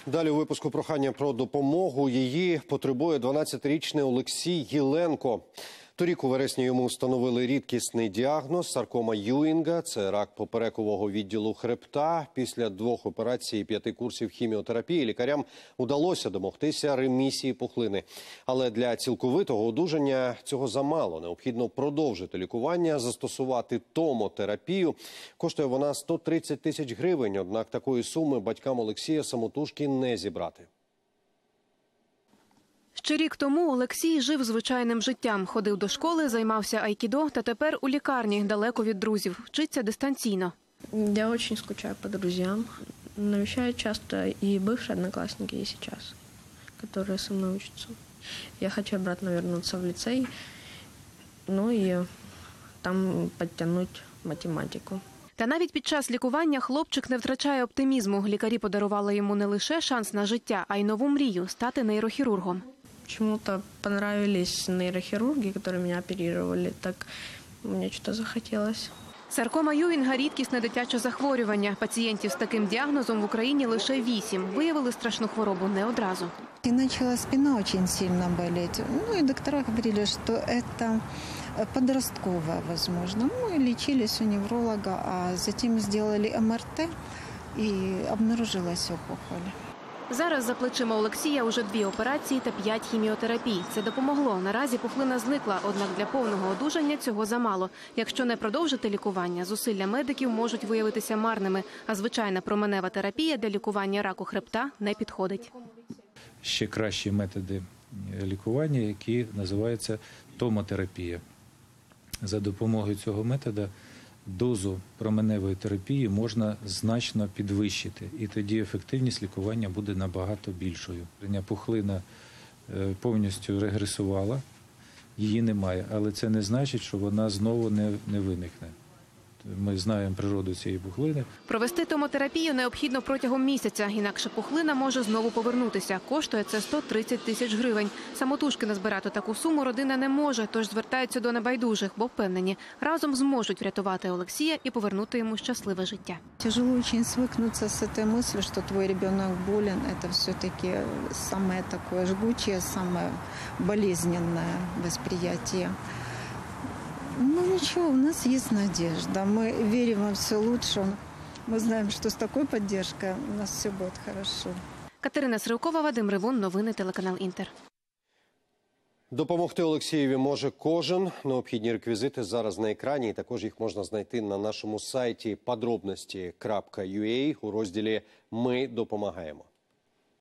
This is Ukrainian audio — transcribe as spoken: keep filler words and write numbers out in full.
Далі у випуску прохання про допомогу. Її потребує дванадцятирічний Олексій Єленко. Торік у вересні йому встановили рідкісний діагноз – саркома Юінга. Це рак поперекового відділу хребта. Після двох операцій і п'яти курсів хіміотерапії лікарям удалося домогтися ремісії пухлини. Але для цілковитого одужання цього замало. Необхідно продовжити лікування, застосувати томотерапію. Коштує вона сто тридцять тисяч гривень. Однак такої суми батькам Олексія самотужки не зібрати. Ще рік тому Олексій жив звичайним життям. Ходив до школи, займався айкідо та тепер у лікарні, далеко від друзів. Вчиться дистанційно. Я очень скучаю по друзьям. Навещают часто и бывшие одноклассники, и сейчас, которые со мной учатся. Я хочу обратно вернуться в лицей, ну и там подтянуть математику. Та навіть під час лікування хлопчик не втрачає оптимізму. Лікарі подарували йому не лише шанс на життя, а й нову мрію – стати нейрохірургом. Почему-то понравились нейрохирурги, которые меня оперировали, так мне что-то захотелось. Саркома Юінга – рідкісне дитяче захворювання. Пацієнтів з таким діагнозом в Україні лише вісім. Виявили страшну хворобу не одразу. И начала спина очень сильно болеть. Ну и доктора говорили, что это подростковая, возможно. Мы лечились у невролога, а затем сделали эм эр тэ и обнаружилась опухоль. Зараз за плечима Олексія уже дві операції та п'ять хіміотерапій. Це допомогло. Наразі пухлина зникла, однак для повного одужання цього замало. Якщо не продовжити лікування, зусилля медиків можуть виявитися марними, а звичайна променева терапія для лікування раку хребта не підходить. Ще кращі методи лікування, які називаються томотерапія. За допомогою цього методу дозу променевої терапії можна значно підвищити, і тоді ефективність лікування буде набагато більшою. Пухлина повністю регресувала, її немає, але це не значить, що вона знову не, не виникне. Ми знаємо природу цієї пухлини. Провести томотерапію необхідно протягом місяця, інакше пухлина може знову повернутися. Коштує це сто тридцять тисяч гривень. Самотужки назбирати таку суму родина не може, тож звертаються до небайдужих, бо впевнені, разом зможуть врятувати Олексія і повернути йому щасливе життя. Тяжело очень свыкнуться с этой мыслью, что твой ребенок болен. Это все-таки самое такое жгучее, самое болезненное восприятие. Ну ничего, у нас есть надежда. Мы верим во все лучше. Мы знаем, что с такой поддержкой у нас все будет хорошо. Катерина Сривкова, Вадим Ривун, новини телеканал Інтер. Допомогти Олексієві може кожен. Необхідні реквізити зараз на екрані. І також їх можна знайти на нашому сайті подробності крапка ю а у розділі «Ми допомагаємо».